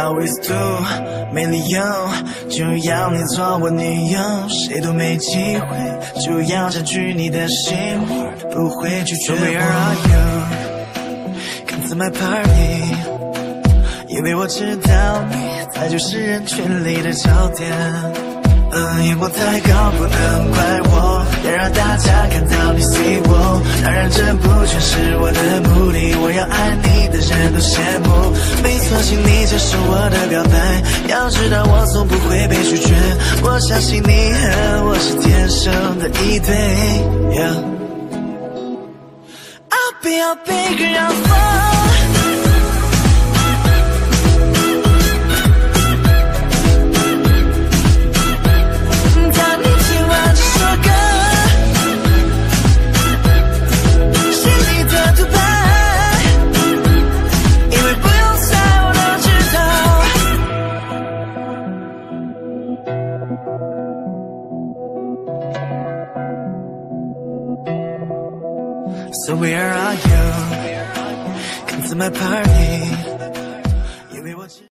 always do， 没理由就要你做我女友，谁都没机会就要占据你的心，不会拒绝我。So where are you? Come to my party， 因为我知道你才就是人群里的焦点。眼光太高不能怪我，要让大家看到你 see 我，当然这不全是我的目的，我要爱你的人都羡慕。没错，请你接受我的表白，要知道我从不会被拒绝，我相信你和我是天生的一对。I'll be your big girl for。So where are you? Come to my party.